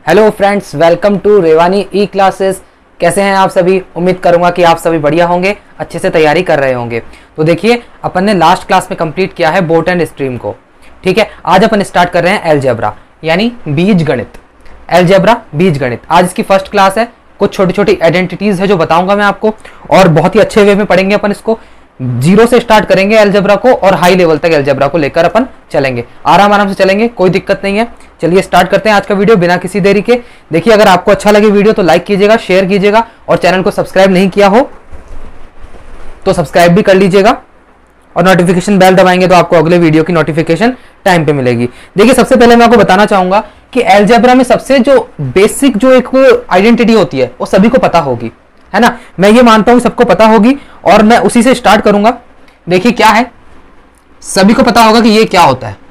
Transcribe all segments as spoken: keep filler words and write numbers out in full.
Hello friends, welcome to Revani E classes. कैसे हैं आप सभी? उम्मीद करूंगा कि आप सभी बढ़िया होंगे, अच्छे से तैयारी कर रहे होंगे। तो देखिए, अपन ने लास्ट क्लास में कंप्लीट किया है बोट एंड स्ट्रीम को। ठीक है, आज अपन स्टार्ट कर रहे हैं अलजेब्रा यानी बीज गणित। अलजेब्रा बीज गणित आज इसकी फर्स्ट क्लास है। कुछ छोटी छोटी आइडेंटिटीज है जो बताऊंगा मैं आपको, और बहुत ही अच्छे वे में पढ़ेंगे अपन इसको। जीरो से स्टार्ट करेंगे अलजेब्रा को और हाई लेवल तक अलजेब्रा को लेकर अपन चलेंगे, आराम आराम से चलेंगे, कोई दिक्कत नहीं है। चलिए स्टार्ट करते हैं आज का वीडियो बिना किसी देरी के। देखिए, अगर आपको अच्छा लगे वीडियो तो लाइक कीजिएगा, शेयर कीजिएगा, और चैनल को सब्सक्राइब नहीं किया हो तो सब्सक्राइब भी कर लीजिएगा, और नोटिफिकेशन बेल दबाएंगे तो आपको अगले वीडियो की नोटिफिकेशन टाइम पे मिलेगी। देखिए, सबसे पहले मैं आपको बताना चाहूंगा कि अलजेब्रा में सबसे जो बेसिक जो एक आइडेंटिटी होती है वो सभी को पता होगी, है ना। मैं ये मानता हूं सबको पता होगी और मैं उसी से स्टार्ट करूंगा। देखिए क्या है, सभी को पता होगा कि ये क्या होता है,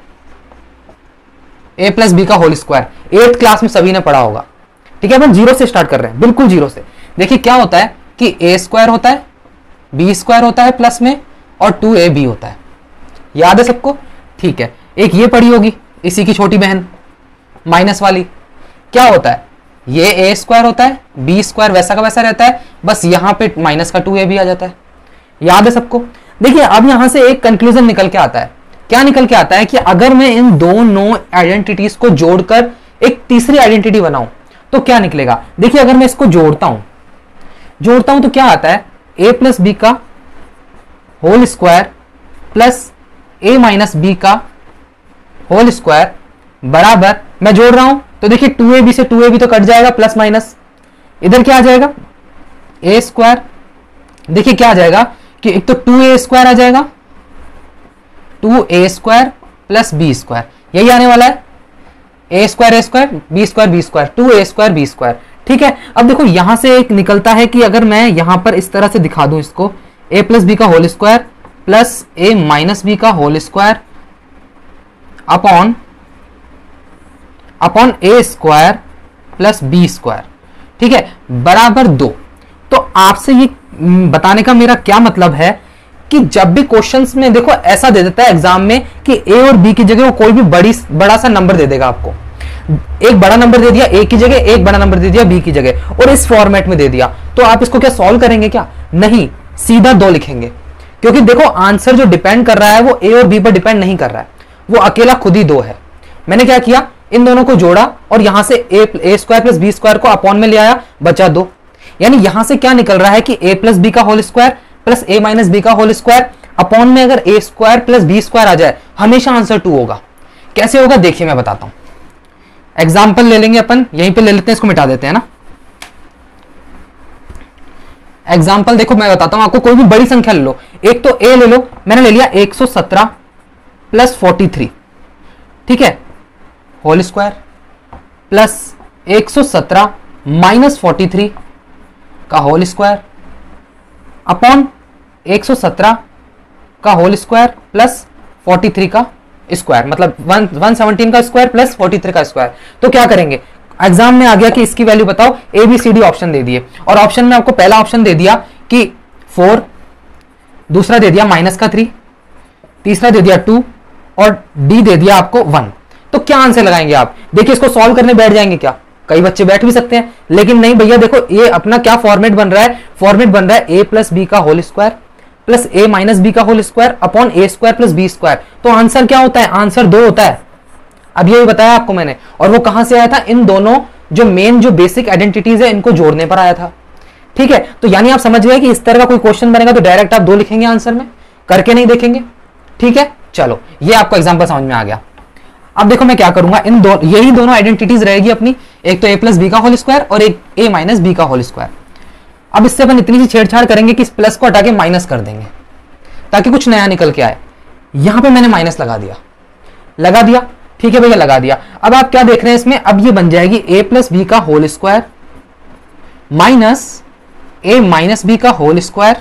ए प्लस बी का होल स्क्वायर। एट्थ क्लास में सभी ने पढ़ा होगा। ठीक है, अपन जीरो से स्टार्ट कर रहे हैं, बिल्कुल जीरो से। देखिए क्या होता है कि ए स्क्वायर होता है, बी स्क्वायर होता है प्लस में, और टू ए बी होता है। याद है सबको? ठीक है, एक ये पढ़ी होगी इसी की छोटी बहन माइनस वाली। क्या होता है, ये ए स्क्वायर होता है, बी स्क्वायर वैसा का वैसा रहता है, बस यहां पे माइनस का टू ए भी आ जाता है। याद है सबको? देखिए, अब यहां से एक कंक्लूजन निकल के आता है। क्या निकल के आता है कि अगर मैं इन दोनों आइडेंटिटीज को जोड़कर एक तीसरी आइडेंटिटी बनाऊं तो क्या निकलेगा। देखिए, अगर मैं इसको जोड़ता हूं जोड़ता हूं तो क्या आता है, ए प्लस बी का होल स्क्वायर प्लस ए माइनस बी का होल स्क्वायर बराबर, मैं जोड़ रहा हूं तो देखिए टू ए बी से टू ए बी तो कट जाएगा, प्लस माइनस इधर क्या आ जाएगा, ए स्क्वायर। देखिए क्या आ जाएगा कि एक तो टू ए स्क्वायर आ जाएगा, two A square plus B square, यही आने वाला है। ए square A square, B square B square, two A square B square. ठीक है, अब देखो यहां से एक निकलता है कि अगर मैं यहां पर इस तरह से दिखा दूं इसको, ए प्लस बी का होल स्क्वायर प्लस ए माइनस बी का होल स्क्वायर अपॉन अपॉन ए स्क्वायर प्लस बी स्क्वायर, ठीक है, बराबर दो। तो आपसे ये बताने का मेरा क्या मतलब है कि जब भी क्वेश्चंस में देखो ऐसा दे देता है एग्जाम में कि ए और बी की जगह वो कोई भी बड़ी बड़ा सा नंबर दे देगा आपको। एक बड़ा नंबर दे दिया ए की जगह, एक बड़ा नंबर दे दिया बी की जगह, और इस फॉर्मेट में दे दिया, तो आप इसको क्या सॉल्व करेंगे? क्या नहीं, सीधा दो लिखेंगे। क्योंकि देखो आंसर जो डिपेंड कर रहा है वो ए और बी पर डिपेंड नहीं कर रहा है, वो अकेला खुद ही दो है। मैंने क्या किया, इन दोनों को जोड़ा और यहां से A A square plus B square को अपॉन में ले आया, बचा दो। यानी यहां से क्या निकल रहा है कि ए प्लस बी का होल स्क्वायर प्लस ए माइनस बी का होल स्क्वायर अपॉन में अगर A square plus B square आ जाए हमेशा आंसर टू होगा। कैसे होगा देखिए मैं बताता हूं। एग्जाम्पल ले लेंगे अपन, यहीं पे ले लेते हैं, इसको मिटा देते हैं ना। एग्जाम्पल देखो मैं बताता हूं आपको, कोई भी बड़ी संख्या ले लो। एक तो ए ले लो, मैंने ले लिया एक सौ सत्रह प्लस फोर्टी थ्री, ठीक है, होल स्क्वायर प्लस एक सौ सत्रह माइनस फोर्टी थ्री का होल स्क्वायर अपॉन एक सौ सत्रह का whole square plus forty three का स्क्वायर, मतलब वन सेवनटीन का स्क्वायर प्लस फोर्टी थ्री का स्क्वायर। तो क्या करेंगे, एग्जाम में आ गया कि इसकी वैल्यू बताओ, A B C D option दे दिए, और ऑप्शन में आपको पहला ऑप्शन दे दिया कि फोर, दूसरा दे दिया माइनस का थ्री, तीसरा दे दिया टू, और डी दे दिया आपको वन। तो क्या आंसर लगाएंगे आप? देखिए, इसको सॉल्व करने बैठ जाएंगे क्या? कई बच्चे बैठ भी सकते हैं, लेकिन नहीं भैया, देखो ये अपना क्या फॉर्मेट बन रहा है, फॉर्मेट बन रहा है ए प्लस बी का होल स्क्वायर प्लस ए माइनस बी का होल स्क्वायर अपॉन ए स्क्वायर प्लस बी स्क्वायर। तो आंसर क्या होता है? आंसर दो होता है। अब ये बताया आपको मैंने, और वो कहां से आया था? इन दोनों जो मेन जो बेसिक आइडेंटिटीज है इनको जोड़ने पर आया था। ठीक है, तो यानी आप समझ गए कि इस तरह का कोई क्वेश्चन बनेगा तो डायरेक्ट आप दो लिखेंगे आंसर में, करके नहीं देखेंगे। ठीक है, चलो ये आपको एग्जाम्पल समझ में आ गया। अब देखो मैं क्या करूंगा, इन दो यही दोनों आइडेंटिटीज रहेगी अपनी, एक तो ए प्लस बी का होल स्क्वायर और एक ए माइनस बी का होल स्क्वायर। अब इससे अपन इतनी सी छेड़छाड़ करेंगे कि इस प्लस को हटा के माइनस कर देंगे ताकि कुछ नया निकल के आए। यहां पे मैंने माइनस लगा दिया लगा दिया ठीक है भैया, लगा दिया। अब आप क्या देख रहे हैं इसमें, अब ये बन जाएगी ए प्लस बी का whole square minus A minus B का whole square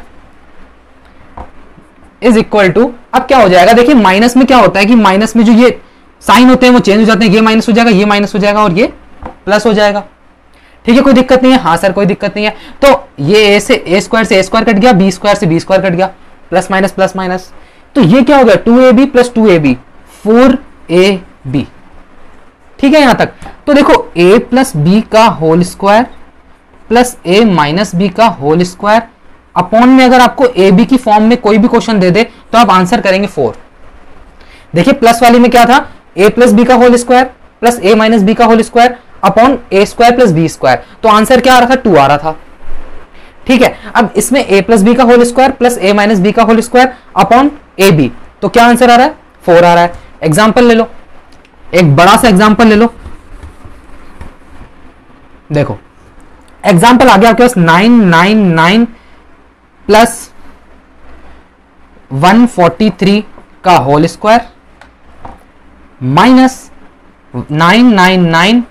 is equal to, अब क्या हो जाएगा, देखिए माइनस में क्या होता है कि माइनस में जो ये साइन होते हैं वो चेंज हो जाते हैं, ये माइनस हो जाएगा, ये माइनस हो जाएगा और ये प्लस हो जाएगा। ठीक है, कोई दिक्कत नहीं है? हाँ सर कोई दिक्कत नहीं है। तो ये ए से ए स्क्वायर से ए स्क्वायर कट गया, बी स्क्वायर से बी स्क्वायर कट गया, प्लस माइनस प्लस माइनस, तो ये क्या हो गया, two A B plus two A B, four A B. ठीक है यहां तक। तो देखो a प्लस बी का होल स्क्वायर प्लस ए माइनस बी का होल स्क्वायर अपॉन में अगर आपको ए बी की फॉर्म में कोई भी क्वेश्चन दे दे तो आप आंसर करेंगे फोर। देखिए प्लस वाली में क्या था, a प्लस बी का होल स्क्वायर प्लस ए माइनस बी का होल स्क्वायर अपॉन ए स्क्वायर प्लस बी स्क्वायर, तो आंसर क्या आ रहा था, टू आ रहा था। ठीक है, अब इसमें a प्लस बी का होल स्क्वायर प्लस ए माइनस बी का whole square upon A B, तो क्या आंसर आ रहा है, फोर आ रहा है। एग्जाम्पल ले लो, एक बड़ा सा एग्जाम्पल ले लो। देखो एग्जाम्पल आ गया आपके पास nine nine nine plus one forty three का whole square minus nine nine nine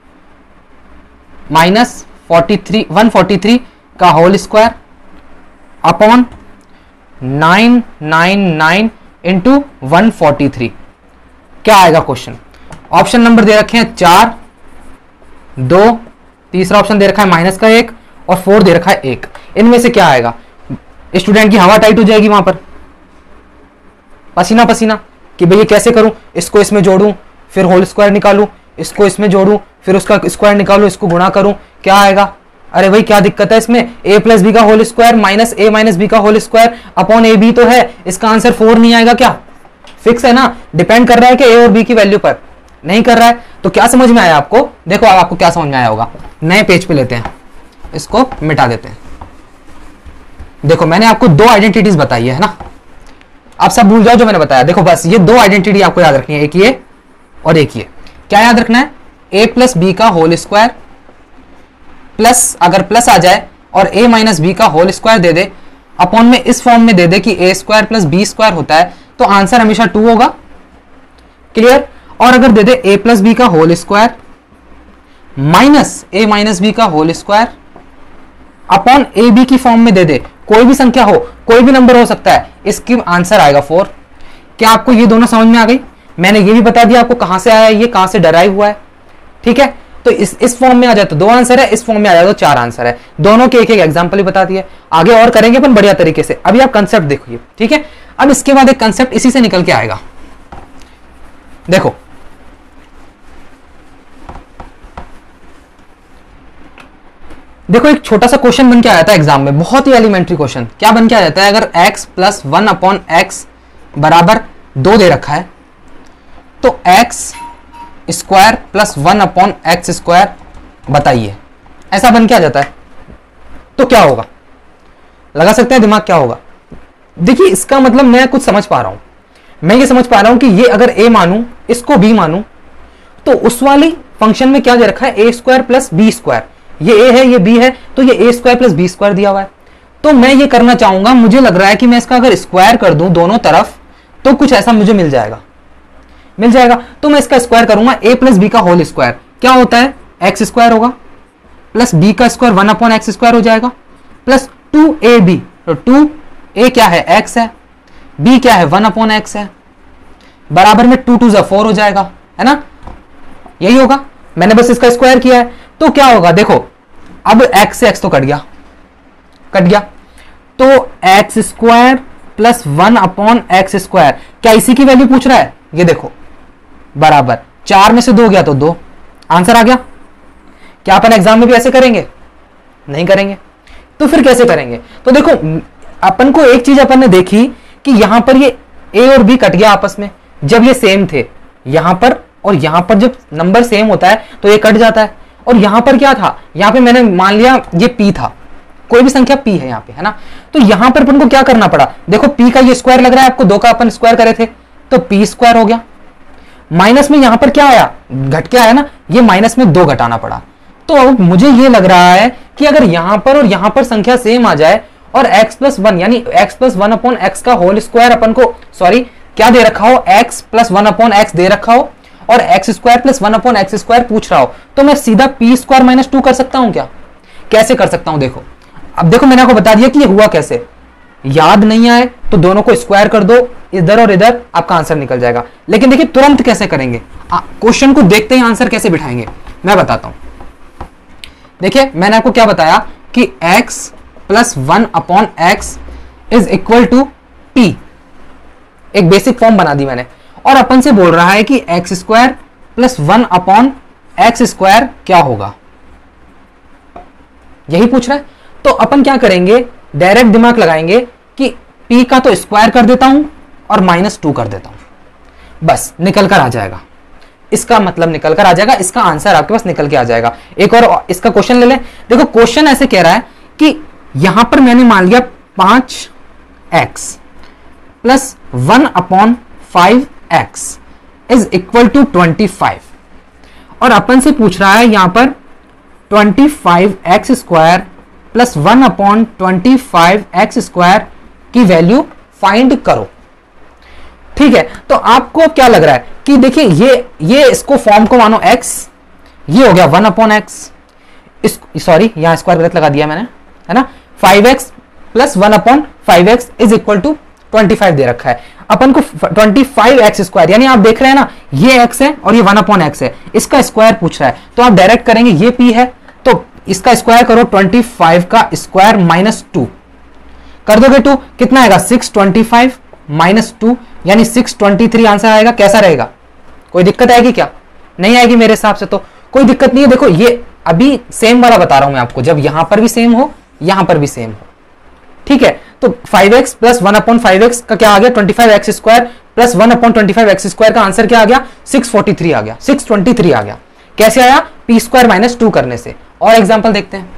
minus forty three one forty three का whole square upon nine nine nine into one forty three. क्या आएगा क्वेश्चन? ऑप्शन नंबर दे रखे हैं चार, दो, तीसरा option दे रखा है माइनस का एक और फोर दे रखा है एक। इनमें से क्या आएगा? स्टूडेंट की हवा टाइट हो जाएगी वहां पर, पसीना पसीना कि भैया कैसे करूं, इसको इसमें जोड़ूं फिर होल स्क्वायर निकालूं, इसको इसमें जोड़ूं फिर उसका स्क्वायर निकालूं, इसको गुणा करूं, क्या आएगा? अरे भाई क्या दिक्कत है इसमें, a प्लस बी का whole square minus A minus B का whole square upon A B तो है, इसका आंसर फोर नहीं आएगा क्या? फिक्स है ना, डिपेंड कर रहा है कि a और b की वैल्यू पर, नहीं कर रहा है। तो क्या समझ में आया आपको? देखो अब आपको क्या समझ में आया होगा। नए पेज पे लेते हैं, इसको मिटा देते हैं। देखो मैंने आपको दो आइडेंटिटीज बताई है ना, आप सब भूल जाओ जो मैंने बताया। देखो बस ये दो आइडेंटिटी आपको याद रखनी है, एक ये और एक ये। क्या याद रखना है? a प्लस बी का होल स्क्वायर प्लस, अगर प्लस आ जाए और a माइनस बी का होल स्क्वायर दे दे अपॉन में इस फॉर्म में दे दे कि a square plus B square होता है, तो आंसर हमेशा टू होगा। क्लियर? और अगर दे दे a प्लस बी का whole square minus A minus B का whole square upon A B की फॉर्म में दे दे, कोई भी संख्या हो, कोई भी नंबर हो सकता है, इसकी आंसर आएगा फोर। क्या आपको ये दोनों समझ में आ गई? मैंने ये भी बता दिया आपको कहां से आया है, ये कहां से डराइव हुआ है। ठीक है, तो इस इस फॉर्म में आ जाए तो दो आंसर है, इस फॉर्म में आ जाए तो चार आंसर है। दोनों के एक एक एग्जांपल ही बता दिए, आगे और करेंगे अपन बढ़िया तरीके से। अभी आप कंसेप्ट देखिए, ठीक है। अब इसके बाद एक कंसेप्ट इसी से निकल के आएगा। देखो देखो एक छोटा सा क्वेश्चन बन के आया था एग्जाम में, बहुत ही एलिमेंट्री क्वेश्चन। क्या बन के आ जाता है? अगर x plus one upon x बराबर दो दे रखा है तो x square plus one upon x square बताइए, ऐसा बन के आ जाता है तो क्या होगा? लगा सकते हैं दिमाग, क्या होगा? देखिए इसका मतलब मैं कुछ समझ पा रहा हूं, मैं ये समझ पा रहा हूं कि ये अगर a मानूं, इसको b मानूं, तो उस वाली फंक्शन में क्या दे रखा है? a square plus B square. ये a है, ये b है, तो ये a square plus B square दिया हुआ है। तो मैं ये करना चाहूंगा, मुझे लग रहा है कि मैं इसका अगर स्क्वायर कर दूं दोनों तरफ तो कुछ ऐसा मुझे मिल जाएगा, मिल जाएगा। तो मैं इसका स्क्वायर करूंगा, a प्लस बी का होल स्क्वायर क्या होता है? एक्स स्क्वायर होगा प्लस b का square one upon x square हो जाएगा प्लस टू ए बी। तो टू a क्या है? x है, b क्या है? वन अपॉन एक्स है, बराबर में टू टू जा फोर हो जाएगा, है ना? यही होगा, मैंने बस इसका स्क्वायर किया है। तो क्या होगा? देखो अब x से x तो कट गया, कट गया, तो x square plus one upon x square, क्या इसी की वैल्यू पूछ रहा है? ये देखो बराबर चार में से दो गया तो दो, आंसर आ गया। क्या अपन एग्जाम में भी ऐसे करेंगे? नहीं करेंगे। तो फिर कैसे करेंगे? तो देखो अपन को एक चीज अपन ने देखी कि यहां पर ये a और b कट गया आपस में, जब ये सेम थे यहां पर, और यहां पर जब नंबर सेम होता है तो ये कट जाता है। और यहां पर क्या था? यहां पे मैंने मान लिया ये p था, कोई भी संख्या p है यहां पे, है ना? तो यहां पर अपन को क्या करना पड़ा? देखो p का ये स्क्वायर लग रहा है आपको, दो का अपन स्क्वायर करे थे तो p स्क्वायर हो गया, माइनस में यहां पर क्या आया? घट के आया ना, ये माइनस में दो घटाना पड़ा। तो अब मुझे ये लग रहा है कि अगर यहां पर और यहां पर संख्या सेम आ जाए और x प्लस वन यानी x plus one upon x का होल स्क्वायर अपन को, सॉरी क्या दे रखा हो? x plus one upon x दे रखा हो और x square plus one upon x square पूछ रहा हो, तो मैं सीधा पी स्क्वायर माइनस टू कर सकता हूं क्या? कैसे कर सकता हूं? देखो अब देखो मैंने आपको बता दिया कि ये हुआ कैसे। याद नहीं आए तो दोनों को स्क्वायर कर दो, इधर और इधर, आपका आंसर निकल जाएगा। लेकिन देखिए तुरंत कैसे करेंगे, क्वेश्चन को देखते ही आंसर कैसे बिठाएंगे मैं बताता हूं। देखिए मैंने आपको क्या बताया कि x plus one upon x is equal to p, एक बेसिक फॉर्म बना दी मैंने, और अपन से बोल रहा है कि x square plus one upon x square क्या होगा, यही पूछ रहा है। तो अपन क्या करेंगे, डायरेक्ट दिमाग लगाएंगे कि p का तो स्क्वायर कर देता हूं और माइनस टू कर देता हूं, बस निकल कर आ जाएगा, इसका मतलब निकल कर आ जाएगा, इसका आंसर आपके पास निकल के आ जाएगा। एक और इसका क्वेश्चन ले लें। देखो क्वेश्चन ऐसे कह रहा है कि यहां पर मैंने मान लिया पांच x plus one upon five x is equal to twenty five, और अपन से पूछ रहा है यहां पर twenty five x square plus one upon twenty five x square की वैल्यू फाइंड करो। ठीक है, तो आपको क्या लग रहा है कि देखिए ये ये इसको फॉर्म को मानो x, ये हो गया वन अपॉन एक्स, इस सॉरी यहां स्क्वायर गलत लगा दिया मैंने, है ना, five x plus one upon five x is equal to twenty five दे रखा है अपन को, ट्वेंटी फाइव एक्स स्क्वायर, यानी आप देख रहे हैं ना ये x है और ये वन अपॉन एक्स है, इसका स्क्वायर पूछ रहा है, तो आप डायरेक्ट करेंगे, ये p है तो इसका स्क्वायर करो, ट्वेंटी फाइव का स्क्वायर माइनस टू कर दोगे, टू कितना आएगा, six twenty five minus two यानी सिक्स ट्वेंटी थ्री आंसर आएगा। कैसा रहेगा, कोई दिक्कत आएगी क्या, नहीं आएगी मेरे हिसाब से तो कोई दिक्कत नहीं है। देखो ये अभी सेम वाला बता रहा हूं मैं आपको, जब यहां पर भी सेम हो यहां पर भी सेम हो, ठीक है। तो five x plus one upon five x का क्या आ गया, twenty five x square plus one upon twenty five x square का आंसर क्या आ गया, सिक्स फोर्टी थ्री आ गया, सिक्स ट्वेंटी थ्री आ गया। कैसे आया, पी स्क्वायर माइनस टू करने से। और एग्जाम्पल देखते हैं,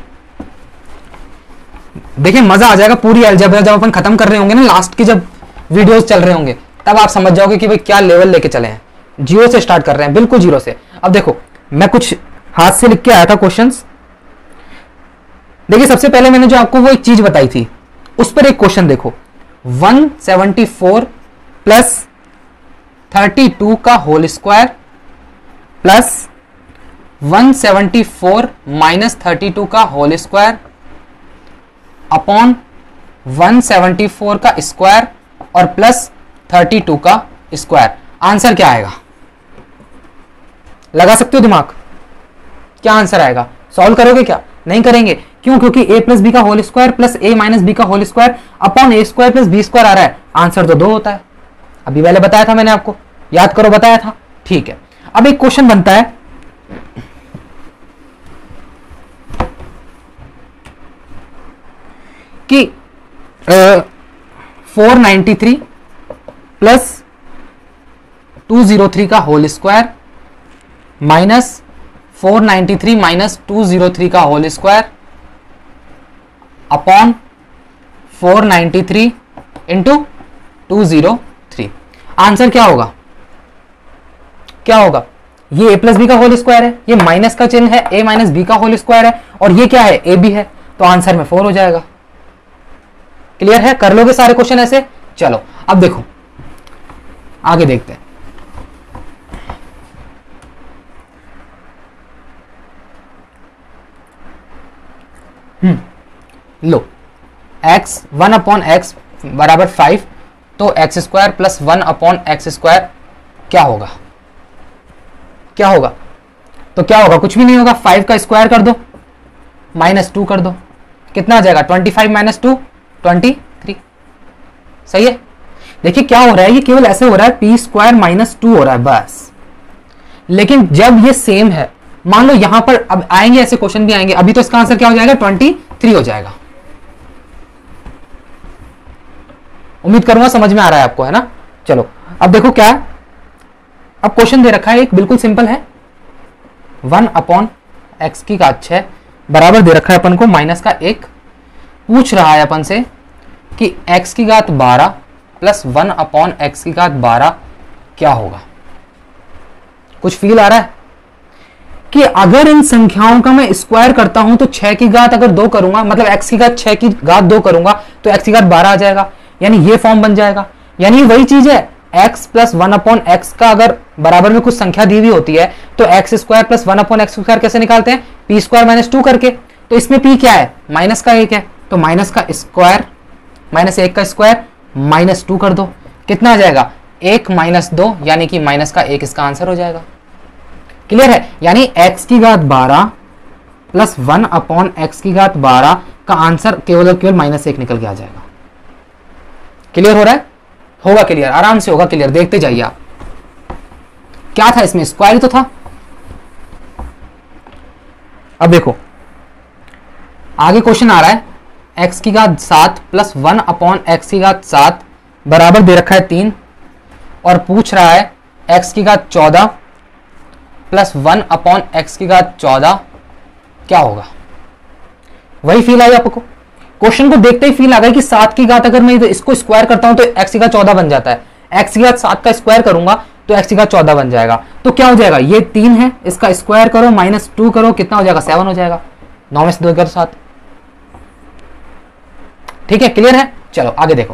देखिए मजा आ जाएगा, पूरी अलजेब्रा जब अपन खत्म कर रहे होंगे ना, लास्ट की जब वीडियोस चल रहे होंगे तब आप समझ जाओगे कि भाई क्या लेवल लेके चले हैं। जीरो से स्टार्ट कर रहे हैं, बिल्कुल जीरो से। अब देखो मैं कुछ हाथ से लिख के आया था क्वेश्चंस। देखिए सबसे पहले मैंने जो आपको वो एक चीज बताई थी उस पर एक क्वेश्चन देखो, one seventy four plus thirty two का whole square plus one seventy four minus thirty two का whole square upon one seventy four का स्क्वायर और प्लस थर्टी टू का स्क्वायर। आंसर क्या आएगा, लगा सकते हो दिमाग, क्या आंसर आएगा, सॉल्व करोगे क्या, नहीं करेंगे, क्यों, क्योंकि a प्लस बी का होल स्क्वायर प्लस ए माइनस बी का होल स्क्वायर अपॉन ए स्क्वायर प्लस बी स्क्वायर आ रहा है, आंसर तो दो होता है। अभी पहले बताया था मैंने आपको, याद करो बताया था, ठीक है। अब एक क्वेश्चन बनता है कि four ninety three plus two zero three का whole square minus four ninety three minus two zero three का whole square upon four ninety three into two zero three. Answer क्या होगा, क्या होगा, ये a प्लस बी का whole square है, ये माइनस का चिन्ह है, a माइनस बी का होल स्क्वायर है, और ये क्या है, ए बी है, तो आंसर में फोर हो जाएगा। क्लियर है, कर लोगे सारे क्वेश्चन ऐसे। चलो अब देखो आगे देखते हैं। हम्म लो, x वन अपॉन एक्स बराबर फाइव, तो x square plus one upon x square क्या होगा, क्या होगा, तो क्या होगा, कुछ भी नहीं होगा, फाइव का स्क्वायर कर दो माइनस टू कर दो, कितना आ जाएगा, twenty five minus two twenty three. सही है। देखिए क्या हो रहा है, ये केवल ऐसे हो रहा है, पी स्क्वायर माइनस टू हो रहा है बस। लेकिन जब ये सेम है, मान लो यहां पर अब आएंगे ऐसे क्वेश्चन भी आएंगे, अभी तो इसका आंसर क्या हो जाएगा, ट्वेंटी थ्री हो जाएगा। उम्मीद करूंगा समझ में आ रहा है आपको, है ना। चलो अब देखो क्या है, अब क्वेश्चन दे रखा है एक बिल्कुल सिंपल है, वन अपॉन एक्स की घात छह बराबर दे रखा है अपन को माइनस का एक, पूछ रहा है अपन से कि x की घात बारह प्लस वन अपॉन एक्स की घात बारह क्या होगा। कुछ फील आ रहा है कि अगर इन संख्याओं का मैं स्क्वायर करता हूं तो छह की घात अगर दो करूंगा, मतलब x की घात छह की घात दो करूंगा तो x की घात बारह आ जाएगा, यानी ये फॉर्म बन जाएगा। यानी वही चीज है, x plus one upon x का अगर बराबर में कुछ संख्या दी हुई होती है तो x square plus one upon x square कैसे निकालते हैं, पी स्क्वायर माइनस टू करके। तो इसमें p क्या है, माइनस का एक है, तो माइनस का स्क्वायर माइनस एक का स्क्वायर माइनस टू कर दो, कितना आ जाएगा, एक माइनस दो, यानी कि माइनस का एक इसका आंसर हो जाएगा। क्लियर है, यानी x की घात बारह प्लस वन अपॉन एक्स की घात बारह का आंसर केवल और केवल माइनस एक निकल के आ जाएगा। क्लियर हो रहा है, होगा क्लियर, आराम से होगा क्लियर, देखते जाइए आप। क्या था इसमें, स्क्वायर ही तो था। अब देखो आगे क्वेश्चन आ रहा है, एक्स की घात सात प्लस वन अपॉन एक्स की घात सात बराबर दे रखा है तीन, और पूछ रहा है एक्स की घात चौदह प्लस वन अपॉन एक्स की घात चौदह क्या होगा। वही फील आई आपको, क्वेश्चन को देखते ही फील आ गई कि सात की घात अगर मैं इसको स्क्वायर करता हूं तो एक्स की घात चौदह बन जाता है, एक्स की घात सात का स्क्वायर करूंगा तो एक्स की घात चौदह बन जाएगा। तो क्या हो जाएगा, ये तीन है, इसका स्क्वायर करो माइनस टू करो, कितना हो जाएगा, सेवन हो जाएगा। नौ में से दो करो सात। ठीक है, क्लियर है। चलो आगे देखो,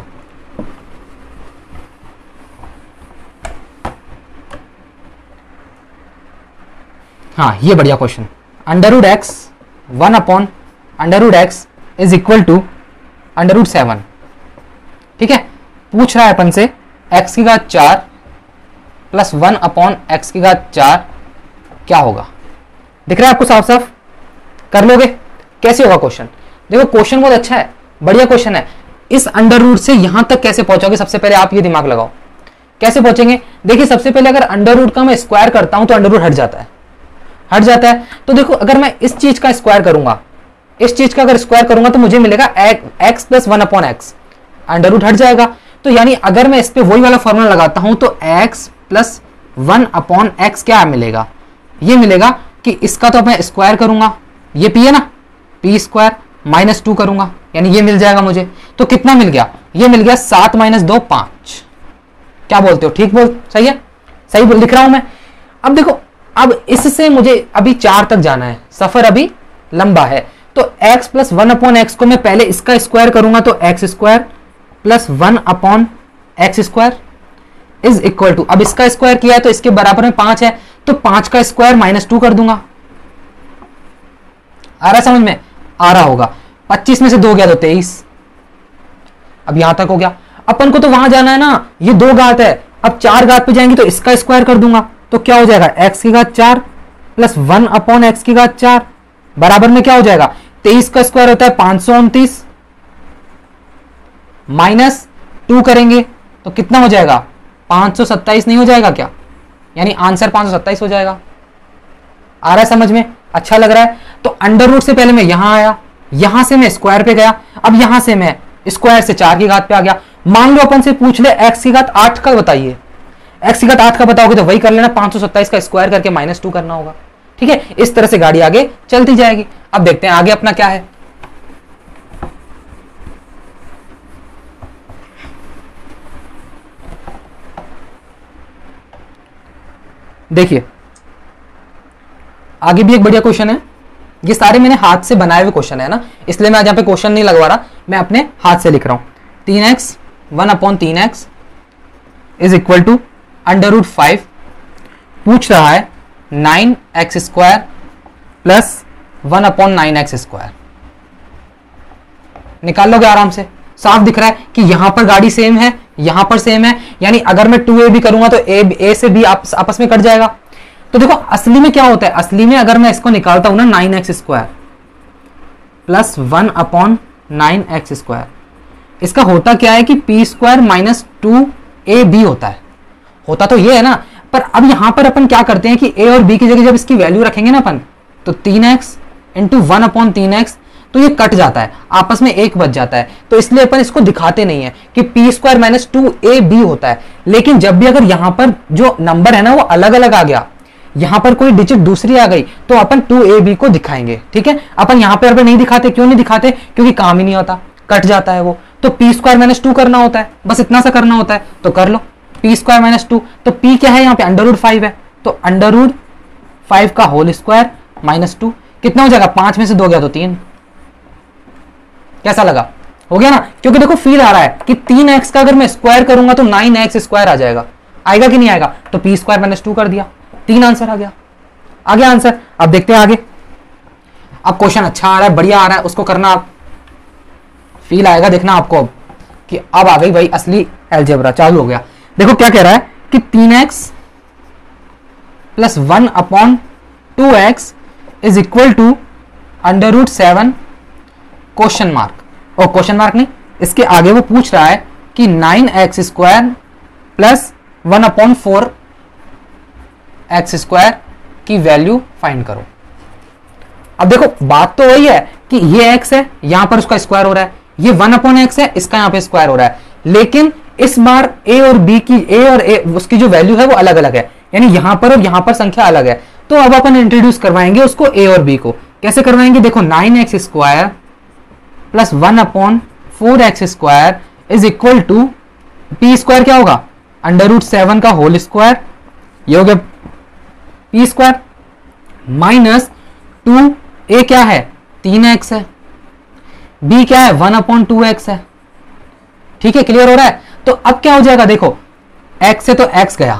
हाँ ये बढ़िया question, under root x one upon under root x is equal to under root seven. ठीक है, पूछ रहा है अपन से एक्स की घात चार प्लस वन अपॉन एक्स की घात चार क्या होगा। दिख रहा है आपको साफ साफ, कर लोगे। कैसे होगा क्वेश्चन, देखो क्वेश्चन बहुत अच्छा है, बढ़िया क्वेश्चन है। इस अंडर रूट से यहां तक कैसे पहुंचोगे, सबसे पहले आप ये दिमाग लगाओ, कैसे पहुंचेंगे। देखिए सबसे पहले अगर अंडर रूट का मैं स्क्वायर करता हूं तो अंडर रूट हट जाता है, हट जाता है। तो देखो अगर मैं इस चीज का स्क्वायर करूंगा, इस चीज का अगर स्क्वायर करूंगा तो मुझे मिलेगा x plus one upon x, under root हट जाएगा। तो यानी अगर मैं इस पे वही वाला फॉर्मूला लगाता हूं तो x plus one upon x क्या मिलेगा, ये मिलेगा कि इसका तो मैं स्क्वायर करूंगा, ये पी है ना, पी स्क्वायर माइनस टू करूंगा, यानी ये मिल जाएगा मुझे। तो कितना मिल गया, ये मिल गया सात माइनस दो पांच। क्या बोलते हो, ठीक बोल, सही है, सही बोल लिख रहा हूं मैं। अब देखो अब इससे मुझे अभी चार तक जाना है, सफर अभी लंबा है। तो x plus one upon x को मैं पहले इसका स्क्वायर करूंगा तो x square plus one upon x square is equal to, अब इसका स्क्वायर किया है तो इसके बराबर में पांच है, तो पांच का स्क्वायर माइनस टू कर दूंगा। आ रहा समझ में, आ रहा होगा। पच्चीस में से दो गया तो तेईस, अब यहां तक हो गया। अपन को तो वहां जाना है ना, ये दो घात है, अब चार घात पे जाएंगे तो इसका स्क्वायर कर दूंगा, तो क्या हो जाएगा x की घात चार प्लस वन अपॉन एक्स की घात चार बराबर में क्या हो जाएगा, तेईस का स्क्वायर होता है पांच सौ उनतीस, माइनस टू करेंगे तो कितना हो जाएगा, पांच सौ सत्ताईस नहीं हो जाएगा क्या, यानी आंसर पांच सौ सत्ताईस हो जाएगा। आ रहा है समझ में, अच्छा लग रहा है। तो अंडर रूट से पहले मैं यहां आया, यहां से मैं स्क्वायर पे गया, अब यहां से मैं स्क्वायर से चार की घात पे आ गया। मान लो अपन से पूछ ले एक्स की घात आठ का बताइए, एक्स की घात आठ का बताओगे तो वही कर लेना, पांच सौ सत्ताईस का स्क्वायर करके माइनस टू करना होगा। ठीक है, इस तरह से गाड़ी आगे चलती जाएगी। अब देखते हैं आगे अपना क्या है। देखिए आगे भी एक बढ़िया क्वेश्चन है, ये सारे मैंने हाथ से बनाए हुए क्वेश्चन है ना, इसलिए मैं आज यहां पे क्वेश्चन नहीं लगवा रहा, मैं अपने हाथ से लिख रहा हूं। तीन एक्स वन अपॉन तीन x is equal to under root five, पूछ रहा है nine x square plus one upon nine x square. निकाल लोगे आराम से, साफ दिख रहा है कि यहां पर गाड़ी सेम है, यहां पर सेम है, यानी अगर मैं टू ए भी करूंगा तो ए ए से भी आपस, आपस में कट जाएगा। तो देखो असली में क्या होता है, असली में अगर मैं इसको निकालता हूं ना nine x square plus one upon nine x square, इसका होता क्या है कि पी स्क्वायर माइनस टू ए बी होता है, होता तो ये है ना। पर अब यहां पर अपन क्या करते हैं कि a और b की जगह जब इसकी वैल्यू रखेंगे ना अपन, तो तीन एक्स इंटू वन अपॉन तीन एक्स, तो ये कट जाता है, आपस में एक बच जाता है, तो इसलिए अपन इसको दिखाते नहीं है कि पी स्क्वायर माइनस टू ए बी होता है। लेकिन जब भी अगर यहां पर जो नंबर है ना वो अलग अलग आ गया, यहां पर कोई डिजिट दूसरी आ गई, तो अपन टू ए बी को दिखाएंगे। ठीक है, अपन यहां पर नहीं दिखाते, क्यों नहीं दिखाते, क्योंकि काम ही नहीं होता, कट जाता है वो। तो पी स्क्वायर माइनस टू करना होता है, बस इतना सा करना होता है, तो कर लो पी स्क्वायर माइनस टू। तो पी क्या है यहाँ पे, अंडर रूट फाइव है, तो अंडर रूट फाइव का होल स्क्वायर माइनस टू कितना हो जाएगा, पांच में से दो गया तो तीन। कैसा लगा, हो गया ना, क्योंकि देखो फील आ रहा है कि तीन एक्स का अगर मैं स्क्वायर करूंगा तो नाइन एक्स स्क्वायर आ जाएगा, आएगा कि नहीं आएगा, तो पी स्क्वायर माइनस टू कर दिया, तीन आंसर आ गया, आ गया आंसर। अब देखते हैं आगे, अब क्वेश्चन अच्छा आ रहा है, बढ़िया आ रहा है, उसको करना आप फील आएगा, देखना आपको अब कि अब आ गई भाई असली अलजेब्रा, चालू हो गया। देखो क्या कह रहा है कि तीन x plus one upon two x is equal to under root seven question mark, और क्वेश्चन मार्क नहीं, इसके आगे वो पूछ रहा है कि nine x square plus one upon four x square की वैल्यू फाइंड करो। अब देखो बात तो वही है कि ये x है, यहां पर उसका स्क्वायर हो रहा है, ये वन अपॉन एक्स है, इसका यहां पे स्क्वायर हो रहा है, लेकिन इस बार a और b की a और a उसकी जो वैल्यू है वो अलग अलग है, यानी यहां पर और यहां पर संख्या अलग है। तो अब अपन इंट्रोड्यूस करवाएंगे उसको a और b को। कैसे करवाएंगे? देखो nine x square plus one upon four x square is equal to p square क्या होगा? अंडर रूट सेवन का होल स्क्वायर, ये हो गया p square, minus two a क्या है? तीन एक्स है, बी क्या है? वन अपॉन टू एक्स है। ठीक है, क्लियर हो रहा है? तो अब क्या हो जाएगा? देखो x से तो x गया,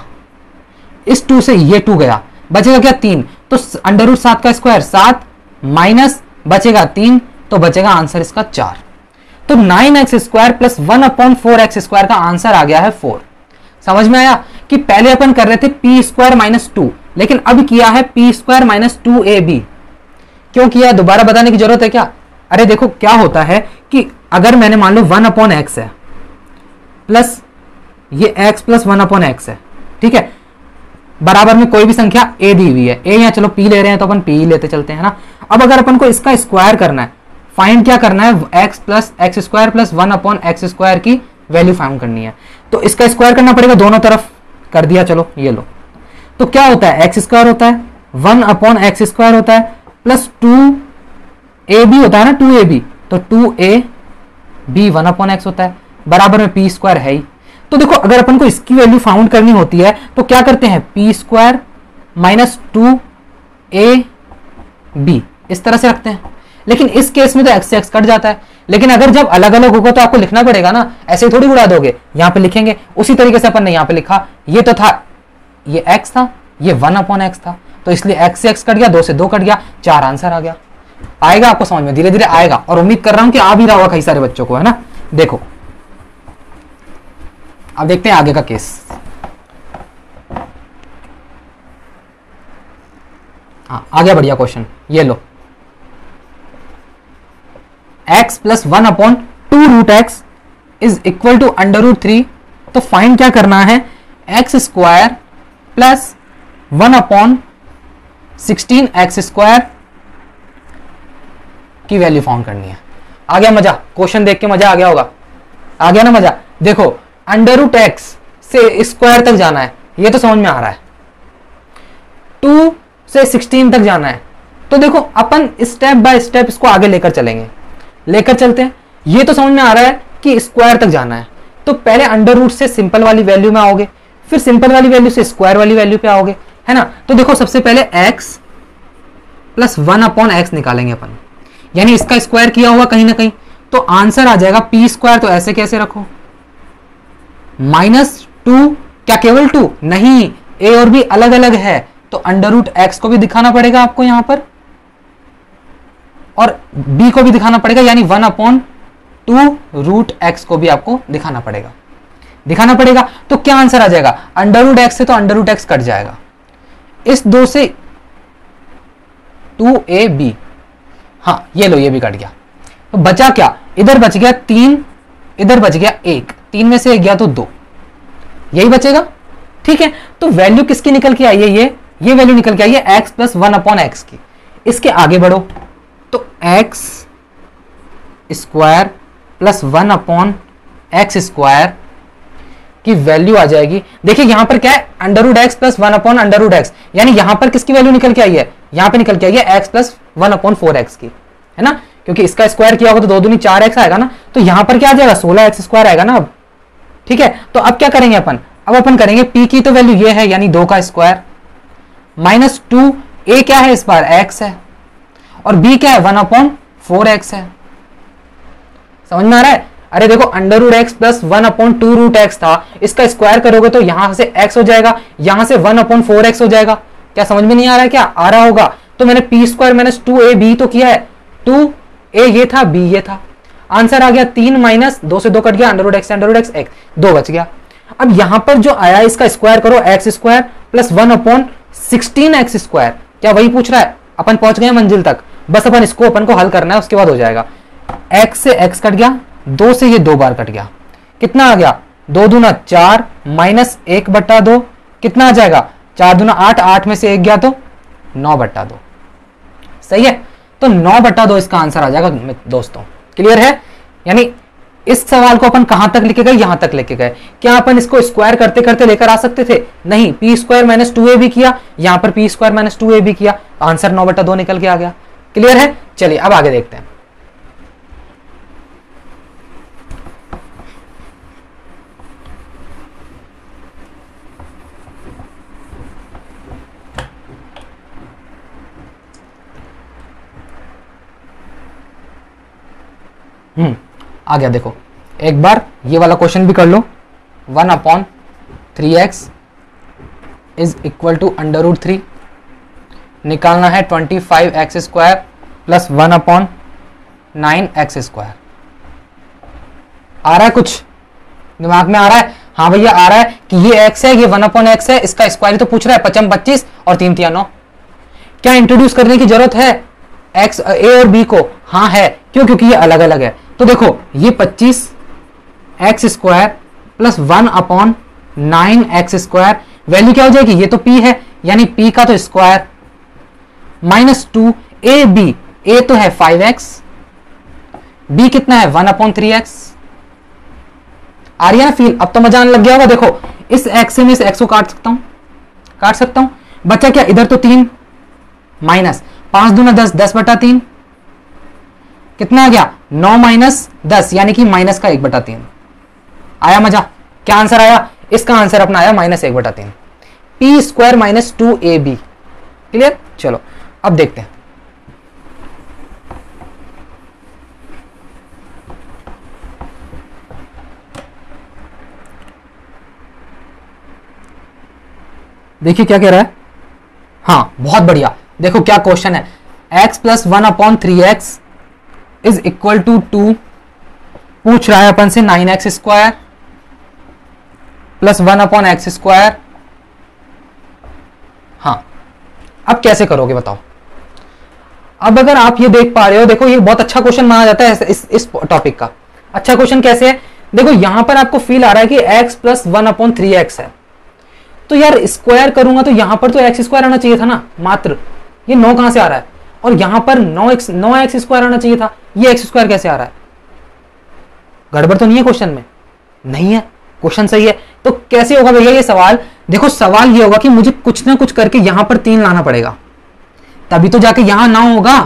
इस टू से ये टू गया, बचेगा क्या? तीन। तो अंडर रूट सात का स्क्वायर सात, माइनस बचेगा तीन, तो बचेगा आंसर इसका चार। तो nine x square plus one upon four x square का आंसर आ गया है फोर। समझ में आया कि पहले अपन कर रहे थे पी स्क्वायर माइनस टू, लेकिन अब किया है पी स्क्वायर माइनस टू ए बी। क्यों किया? दोबारा बताने की जरूरत है क्या? अरे देखो क्या होता है कि अगर मैंने मान लो वन अपॉन एक्स है प्लस ये x plus one upon x है, ठीक है, बराबर में कोई भी संख्या a दी हुई है, a या चलो p ले रहे हैं तो अपन p ही लेते चलते हैं ना। अब अगर अपन को इसका स्क्वायर करना है, फाइंड क्या करना है? x plus x square plus one upon x square की वैल्यू फाइंड करनी है, तो इसका स्क्वायर करना पड़ेगा दोनों तरफ। कर दिया, चलो ये लो। तो क्या होता है? एक्स स्क्वायर होता है, वन अपॉन एक्स स्क्वायर होता है, प्लस टू ए बी होता है ना, टू ए बी, तो टू ए बी वन अपॉन एक्स होता है, बराबर में पी स्क्वायर है ही। तो देखो अगर अपन को इसकी वैल्यू फाउंड करनी होती है तो क्या करते हैं? पी स्क्वायर माइनस टू ए बी इस तरह से रखते हैं, लेकिन इस केस में तो एक्स से एक्स कट जाता है। लेकिन अगर जब अलग अलग होगा तो आपको लिखना पड़ेगा ना, ऐसे ही थोड़ी उड़ा दोगे, यहां पे लिखेंगे। उसी तरीके से अपन ने यहां पे लिखा, ये तो था, ये x था, ये वन अपॉन एक्स था, तो इसलिए x से x कट गया, दो से दो कट गया, चार आंसर आ गया। आएगा आपको समझ में, धीरे धीरे आएगा, और उम्मीद कर रहा हूं कि आ भी रहा होगा कई सारे बच्चों को, है ना। देखो अब देखते हैं आगे का केस। हाँ आ गया, बढ़िया क्वेश्चन, ये लो। x plus one upon two root x is equal to under root three. तो फाइंड क्या करना है? X square plus one upon sixteen x square की वैल्यू फाउंड करनी है। आ गया मजा? क्वेश्चन देख के मजा आ गया होगा, आ गया ना मजा? देखो अंडर रूट एक्स से स्क्वायर तक जाना है, ये तो समझ में आ रहा है, टू से सिक्सटीन तक जाना है। तो देखो अपन स्टेप बाय स्टेप इसको आगे लेकर चलेंगे, लेकर चलते हैं। ये तो समझ में आ रहा है कि स्क्वायर तक जाना है, तो पहले अंडर रूट से सिंपल वाली वैल्यू में आओगे, फिर सिंपल वाली वैल्यू से स्क्वायर वाली वैल्यू पे आओगे, है ना। तो देखो सबसे पहले x plus one upon x निकालेंगे अपन, यानी इसका स्क्वायर किया हुआ कहीं ना कहीं, तो आंसर आ जाएगा पी स्क्वायर। तो ऐसे कैसे रखो? माइनस टू, क्या केवल टू? नहीं, ए और बी अलग अलग है, तो अंडर रूट एक्स को भी दिखाना पड़ेगा आपको यहां पर, और b को भी दिखाना पड़ेगा, यानी one upon two root x को भी आपको दिखाना पड़ेगा, दिखाना पड़ेगा। तो क्या आंसर आ जाएगा? अंडर रूट एक्स से तो अंडर रूट एक्स कट जाएगा, इस दो से टू ए बी, हाँ ये लो, ये भी कट गया। तो बचा क्या? इधर बच गया तीन, इधर बच गया एक, तीन में से एक गया तो दो, यही बचेगा। ठीक है, तो वैल्यू किसकी निकल के आई है? ये ये वैल्यू निकल के आई है x plus one upon x की। इसके आगे बढ़ो तो x square plus one upon x square की वैल्यू आ जाएगी। देखिए यहां पर क्या है? Under root x plus one upon under root x, यानी यहां पर किसकी वैल्यू निकल के आई है? यहां पे निकल के आई है x plus one upon four x की, है ना, क्योंकि इसका स्क्वायर किया होगा तो दो दूनी चार एक्स आएगा ना, तो यहां पर क्या आ जाएगा? सोलह एक्स स्क्वायर आएगा ना अब। ठीक है, तो अब क्या करेंगे अपन? अब अपन करेंगे p की तो वैल्यू ये है, यानी दो का स्क्वायर, माइनस टू, a क्या है इस बार? x है, और b क्या है? वन अपॉन फोर एक्स है। समझ में आ रहा है? अरे देखो under root x plus one upon two root x था, इसका स्क्वायर करोगे तो यहां से x हो जाएगा, यहां से वन अपॉन फोर एक्स हो जाएगा। क्या समझ में नहीं आ रहा है? क्या आ रहा होगा? तो मैंने p square minus two A B तो किया है, टू ए ये था, बी ये था, आंसर आ गया तीन, माइनस दो से दो कट गया, under root x under root x, एक दो बच गया। अब यहां पर जो आया इसका स्क्वायर करो, x square plus one upon sixteen x square, क्या वही पूछ रहा है? अपन पहुंच गए मंजिल तक, बस अपन इसको अपन को हल करना है, उसके बाद हो जाएगा। x से x कट गया, दो से ये दो बार कट गया, कितना आ गया? दो दूना चार, माइनस एक बट्टा दो, कितना आ जाएगा? चार दूना आठ, आठ में से एक गया तो नौ बट्टा दो। सही है, तो नौ बट्टा दो इसका आंसर आ जाएगा दोस्तों। क्लियर है? यानी इस सवाल को अपन कहां तक लेके गए, यहां तक लेके गए। क्या अपन इसको स्क्वायर करते करते लेकर आ सकते थे? नहीं, p square minus two a भी किया, यहां पर p square minus two a भी किया, आंसर नौ बट्टा दो निकल के आ गया। क्लियर है? चलिए अब आगे देखते हैं। हम्म आ गया। देखो एक बार ये वाला क्वेश्चन भी कर लो। One upon three x is equal to under root three, निकालना है twenty five x square plus one upon nine x square. आ रहा है कुछ दिमाग में? आ रहा है? हाँ भैया आ रहा है कि ये x है, ये वन अपॉन एक्स है, इसका स्क्वायर ही तो पूछ रहा है। पचम पच्चीस और तीन तिया नौ। क्या इंट्रोड्यूस करने की जरूरत है x a और b को? हाँ है। क्यों? क्योंकि ये अलग अलग है। तो देखो ये पच्चीस x square plus one upon nine x square, value क्या हो जाएगी? ये तो p है, यानी p का तो square minus two A b. A तो है फाइव एक्स, b कितना है? One upon three x. आ रही है ना फील? अब तो मजा आने लग गया होगा। देखो इस x से मैं इस x को काट सकता हूं, काट सकता हूं। बच्चा क्या? इधर तो तीन माइनस पांच दूना दस, दस बटा तीन कितना आ गया? नौ माइनस दस, यानी कि माइनस का एक बटा तीन। आया मजा? क्या आंसर आया? इसका आंसर अपना आया माइनस एक बटा तीन, पी स्क्वायर माइनस टू ए बी। क्लियर? चलो अब देखते हैं। देखिए क्या कह रहा है। हाँ बहुत बढ़िया। देखो क्या क्वेश्चन है, x plus one upon three x is equal to two. पूछ रहा है अपन से nine x square plus one upon x square. हाँ अब कैसे करोगे बताओ? अब अगर आप ये देख पा रहे हो, देखो ये बहुत अच्छा क्वेश्चन माना जाता है इस इस टॉपिक का। अच्छा क्वेश्चन कैसे है? देखो यहां पर आपको फील आ रहा है कि x plus one upon three x है, तो यार स्क्वायर करूंगा तो यहां पर तो एक्स स्क्वायर आना चाहिए था ना मात्र। ये नौ कहां से आ रहा है? और यहां पर नौ एक्स नौ एक्स स्क्वायर आना चाहिए था, ये एक्स स्क्वायर कैसे आ रहा है? गड़बड़ तो नहीं है क्वेश्चन में? नहीं है, क्वेश्चन सही है। तो कैसे होगा भैया ये सवाल? देखो सवाल ये होगा कि मुझे कुछ ना कुछ करके यहां पर तीन लाना पड़ेगा, तभी तो जाके यहां नौ होगा।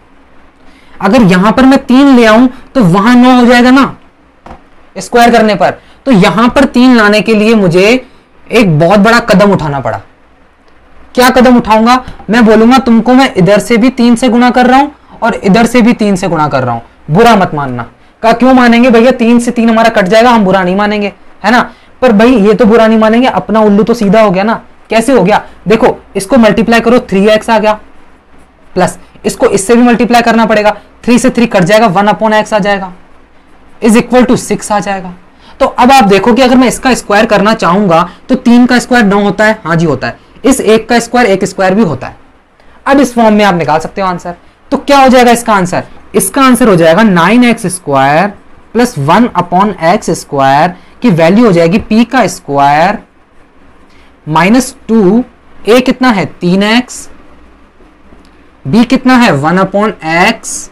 अगर यहां पर मैं तीन ले आऊं तो वहां नौ हो जाएगा ना स्क्वायर करने पर। तो यहां पर तीन लाने के लिए मुझे एक बहुत बड़ा कदम उठाना पड़ा। क्या कदम उठाऊंगा? मैं बोलूंगा तुमको मैं इधर से भी तीन से गुणा कर रहा हूं और इधर से भी तीन से गुणा कर रहा हूं। बुरा मत मानना। का क्यों मानेंगे भैया? तीन से तीन हमारा कट जाएगा, हम बुरा नहीं मानेंगे, है ना? पर भाई ये तो बुरा नहीं मानेंगे, अपना उल्लू तो सीधा हो गया ना। कैसे हो गया? देखो इसको मल्टीप्लाई करो, थ्री एक्स आ गया, प्लस इसको इससे भी मल्टीप्लाई करना पड़ेगा, थ्री से थ्री कट जाएगा, वन अपॉन एक्स आ जाएगा, इज इक्वल टू सिक्स आ जाएगा। तो अब आप देखो कि अगर मैं इसका स्क्वायर करना चाहूंगा तो तीन का स्क्वायर नौ होता है। हाँ जी होता है। इस एक का स्क्वायर एक स्क्वायर भी होता है। अब इस फॉर्म में आप निकाल सकते हो आंसर। तो क्या हो जाएगा इसका आंसर? इसका आंसर हो जाएगा nine x square plus one upon x square की वैल्यू हो जाएगी पी का स्क्वायर माइनस टू। ए कितना है? तीन एक्स। बी कितना है? One upon x.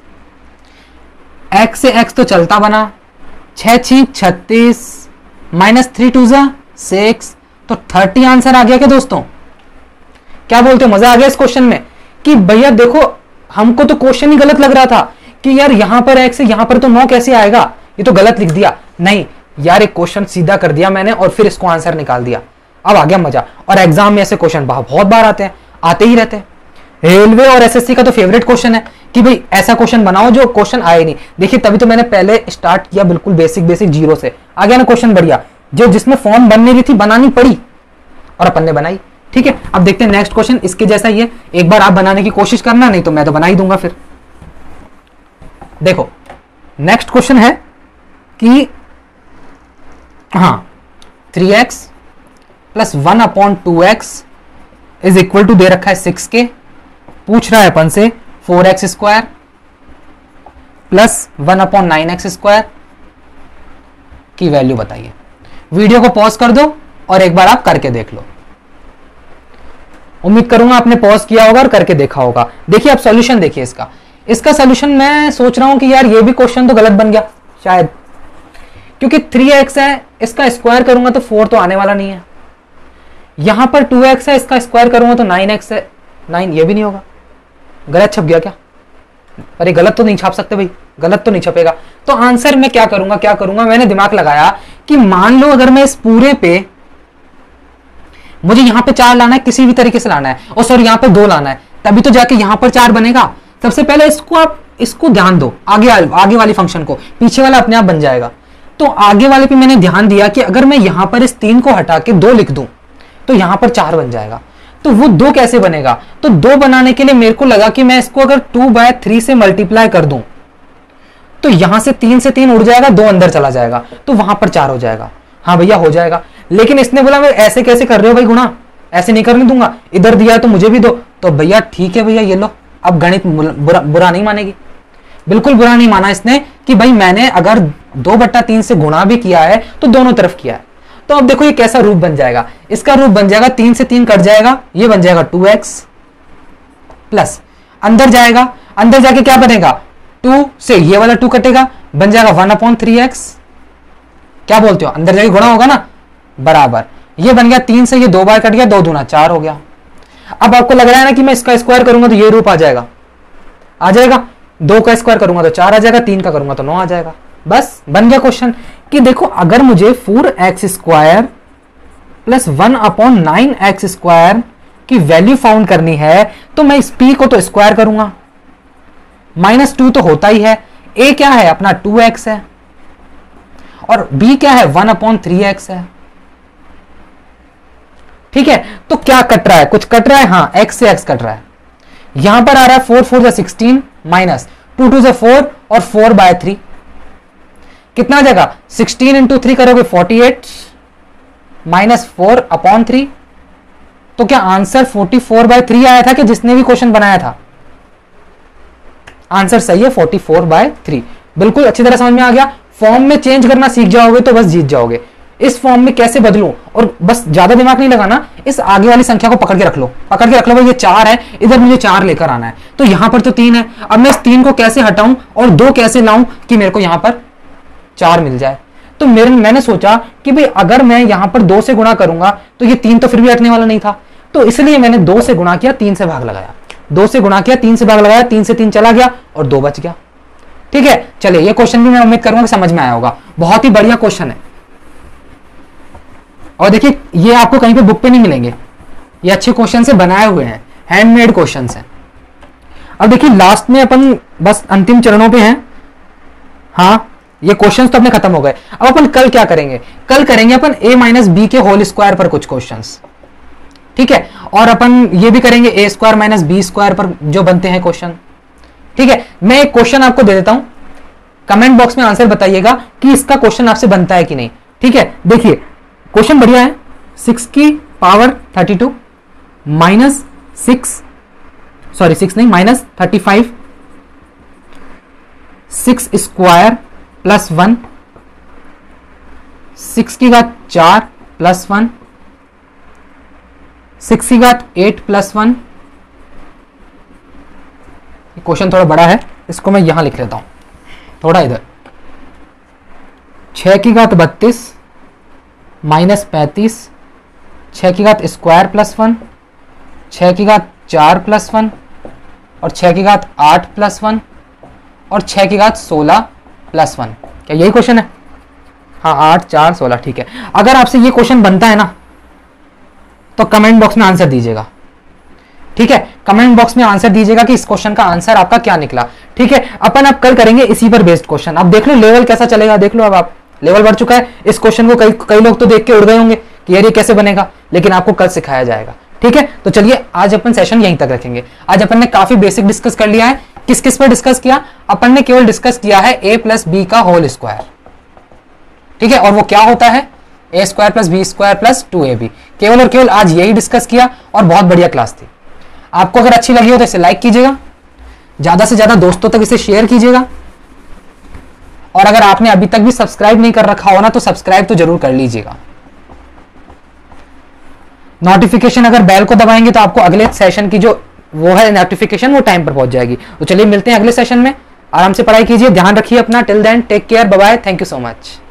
एक्स से एक्स तो चलता बना, छह छी छत्तीस, माइनस थ्री टू जा सिक्स, तो थर्टी आंसर आ गया क्या दोस्तों? क्या बोलते हो? मजा आ गया इस क्वेश्चन में? कि भैया देखो हमको तो क्वेश्चन ही गलत लग रहा था कि यार यहां पर एक्स है, यहां पर तो नौ कैसे आएगा, ये तो गलत लिख दिया। नहीं यार, एक क्वेश्चन सीधा कर दिया मैंने और फिर इसको आंसर निकाल दिया। अब आ गया मजा। और एग्जाम में ऐसे क्वेश्चन बहुत बार आते हैं, आते ही रहते हैं। रेलवे और एसएससी का तो फेवरेट क्वेश्चन है कि भाई ऐसा क्वेश्चन बनाओ जो क्वेश्चन आए नहीं। देखिए तभी तो मैंने पहले स्टार्ट किया बिल्कुल बेसिक बेसिक जीरो से। आ गया ना क्वेश्चन बढ़िया, जो जिसमें फॉर्म बनने रही थी बनानी पड़ी और अपन ने बनाई। ठीक है, अब देखते हैं नेक्स्ट क्वेश्चन। इसके जैसा ही है, एक बार आप बनाने की कोशिश करना, नहीं तो मैं तो बना ही दूंगा फिर। देखो नेक्स्ट क्वेश्चन है कि हाँ three x plus one upon two x is equal to दे रखा है सिक्स के। पूछ रहा है अपन से four x square plus one upon nine x square की वैल्यू बताइए। वीडियो को पॉज कर दो और एक बार आप करके देख लो। उम्मीद करूंगा आपने पॉज किया होगा और करके देखा होगा। देखिए आप सॉल्यूशन देखिए इसका इसका सॉल्यूशन मैं सोच रहा हूं कि यार ये भी क्वेश्चन तो गलत बन गया शायद, क्योंकि थ्री एक्स है, इसका स्क्वायर करूंगा तो फोर तो आने वाला नहीं है। यहां पर टू एक्स है, इसका स्क्वायर करूंगा तो नाइन एक्स है, नाइन ये भी नहीं होगा। गलत छप गया क्या? अरे गलत तो नहीं छाप सकते भाई, गलत तो नहीं छपेगा। तो आंसर मैं क्या करूंगा क्या करूंगा मैंने दिमाग लगाया कि मान लो अगर मैं इस पूरे पे, मुझे यहां पे चार लाना है, किसी भी तरीके से लाना है, और सॉरी यहां पे दो लाना है, तभी तो जाके यहां पर चार बनेगा। सबसे पहले इसको आप इसको ध्यान दो, आगे आगे वाली फंक्शन को, पीछे वाला अपने आप बन जाएगा। तो आगे वाले पे मैंने ध्यान दिया कि अगर मैं यहां पर इस तीन को हटा के दो लिख दूं तो यहां पर चार बन जाएगा। तो वो दो कैसे बनेगा? तो दो बनाने के लिए मेरे को लगा कि मैं इसको अगर टू बाय थ्री से मल्टीप्लाई कर दूं तो यहां से तीन से तीन उड़ जाएगा, दो अंदर चला जाएगा, तो वहां पर चार हो जाएगा। हाँ भैया हो जाएगा। लेकिन इसने बोला मैं ऐसे कैसे कर रहे हो भाई गुणा, ऐसे नहीं करने दूंगा, इधर दिया है तो मुझे भी दो। तो भैया ठीक है भैया ये लो, अब गणित बुरा, बुरा नहीं मानेगी, बिल्कुल बुरा नहीं माना इसने कि भाई मैंने अगर दो बट्टा तीन से गुणा भी किया है तो दोनों तरफ किया है। तो अब देखो ये कैसा रूप बन जाएगा, इसका रूप बन जाएगा तीन से तीन कट जाएगा, ये बन जाएगा टू एक्स प्लस अंदर जाएगा, अंदर जाके क्या बनेगा, टू से ये वाला टू कटेगा, बन जाएगा वन अपॉन थ्री एक्स। क्या बोलते हो, अंदर जाके गुणा होगा ना, बराबर ये बन गया, तीन से ये दो बार कट गया, दो दूना चार हो गया। अब आपको लग रहा है ना कि मैं इसका स्क्वायर करूंगा तो ये रूप आ जाएगा, आ जाएगा, दो का स्क्वायर करूंगा तो चार आ जाएगा, तीन का करूंगा तो नौ आ जाएगा। बस बन गया क्वेश्चन कि देखो अगर मुझे four x square plus one upon nine x square की वैल्यू फाउंड करनी है तो मैं इस पी को तो स्क्वायर करूंगा, माइनस टू तो होता ही है, ए क्या है अपना टू एक्स है और बी क्या है वन अपॉन थ्री एक्स है। ठीक है, तो क्या कट रहा है, कुछ कट रहा है, हाँ एक्स से एक्स कट रहा है। यहां पर आ रहा है फोर फोर जा सिक्सटीन माइनस टू टू जा फोर और फोर बाय थ्री कितना आ जाएगा, सिक्सटीन इंटू थ्री करोगे forty eight minus four upon three. तो क्या answer forty four by three आया था कि जिसने भी क्वेश्चन बनाया था? आंसर सही है फोर्टी फोर बाय थ्री। बिल्कुल अच्छी तरह समझ में आ गया। फॉर्म में चेंज करना सीख जाओगे तो बस जीत जाओगे। इस फॉर्म में कैसे बदलूं, और बस ज्यादा दिमाग नहीं लगाना, इस आगे वाली संख्या को पकड़ के रख लो, पकड़ के रख लो भाई ये चार है, इधर मुझे चार लेकर आना है, तो यहां पर तो तीन है, अब मैं इस तीन को कैसे हटाऊं और दो कैसे लाऊं कि मेरे को यहां पर चार मिल जाए। तो मेरे मैंने सोचा कि भाई अगर मैं यहां पर दो से गुणा करूंगा तो ये तीन तो फिर भी हटने वाला नहीं था, तो इसलिए मैंने दो से गुणा किया, तीन से भाग लगाया, दो से गुणा किया, तीन से भाग लगाया, तीन से तीन चला गया और दो बच गया। ठीक है, चलिए ये क्वेश्चन भी मैं उम्मीद करूंगा कि समझ में आया होगा, बहुत ही बढ़िया क्वेश्चन है। और देखिए ये आपको कहीं पे बुक पे नहीं मिलेंगे, ये अच्छे क्वेश्चन से बनाए हुए हैं, हैंडमेड क्वेश्चन हैं। अब देखिए लास्ट में अपन बस अंतिम चरणों पे हैं। हाँ ये क्वेश्चंस तो अपने खत्म हो गए। अब अपन कल क्या करेंगे, कल करेंगे अपन a माइनस बी के होल स्क्वायर पर कुछ क्वेश्चंस। ठीक है, और अपन ये भी करेंगे a square minus b square पर जो बनते हैं क्वेश्चन। ठीक है, मैं एक क्वेश्चन आपको दे देता हूं, कमेंट बॉक्स में आंसर बताइएगा कि इसका क्वेश्चन आपसे बनता है कि नहीं। ठीक है, देखिए क्वेश्चन बढ़िया है, सिक्स की power thirty two minus six sorry six नहीं minus thirty five six square plus one, six की घात चार प्लस वन, सिक्स की घात एट प्लस वन। क्वेश्चन थोड़ा बड़ा है, इसको मैं यहां लिख लेता हूं, थोड़ा इधर, छह की घात बत्तीस माइनस पैंतीस, छह की घात स्क्वायर प्लस वन, छह की घात चार प्लस वन और छह की घात आठ प्लस वन और छह की घात सोलह प्लस वन। क्या यही क्वेश्चन है? हाँ आठ चार सोलह। ठीक है, अगर आपसे ये क्वेश्चन बनता है ना तो कमेंट बॉक्स में आंसर दीजिएगा। ठीक है, कमेंट बॉक्स में आंसर दीजिएगा कि इस क्वेश्चन का आंसर आपका क्या निकला। ठीक है, अपन अब कल करेंगे इसी पर बेस्ड क्वेश्चन। अब देख लो लेवल कैसा चलेगा, देख लो अब आप लेवल बढ़ चुका है। इस क्वेश्चन को कई कई लोग तो देख के उड़ गए होंगे कि यार ये कैसे बनेगा, लेकिन आपको कल सिखाया जाएगा। ठीक है, तो चलिए आज अपन सेशन यहीं तक रखेंगे। आज अपन ने काफी बेसिक डिस्कस कर लिया है। किस किस पर डिस्कस किया? अपन ने केवल डिस्कस किया है ए प्लस बी का होल स्क्वायर। ठीक है, और वो क्या होता है, ए square plus B square plus two ए बी। केवल और केवल आज यही डिस्कस किया और बहुत बढ़िया क्लास थी। आपको अगर अच्छी लगी हो तो इसे लाइक कीजिएगा, ज्यादा से ज्यादा दोस्तों तक इसे शेयर कीजिएगा, और अगर आपने अभी तक भी सब्सक्राइब नहीं कर रखा हो ना तो सब्सक्राइब तो जरूर कर लीजिएगा। नोटिफिकेशन अगर बेल को दबाएंगे तो आपको अगले सेशन की जो वो है नोटिफिकेशन वो टाइम पर पहुंच जाएगी। तो चलिए मिलते हैं अगले सेशन में, आराम से पढ़ाई कीजिए, ध्यान रखिए अपना। Till then take care, bye bye, thank you so much.